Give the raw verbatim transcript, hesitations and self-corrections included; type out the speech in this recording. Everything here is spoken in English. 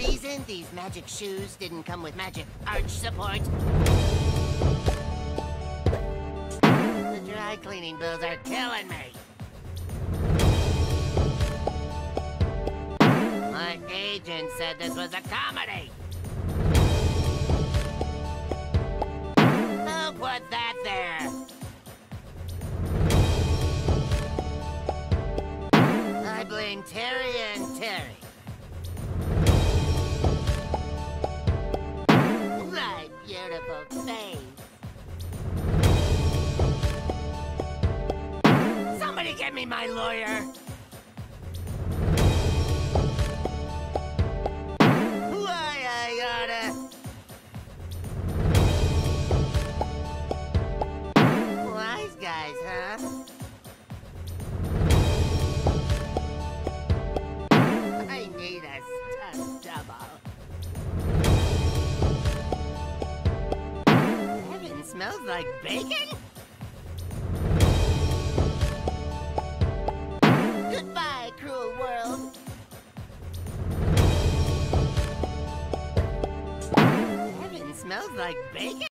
reason these magic shoes didn't come with magic arch support? The dry cleaning bills are killing me. My agent said this was a comedy. Who put that there? I blame Terry and Terry. My beautiful face. Somebody get me my lawyer. Why I oughta... Wise guys, huh? I need a stunt double. Heaven smells like bacon? Goodbye, cruel world. Heaven smells like bacon?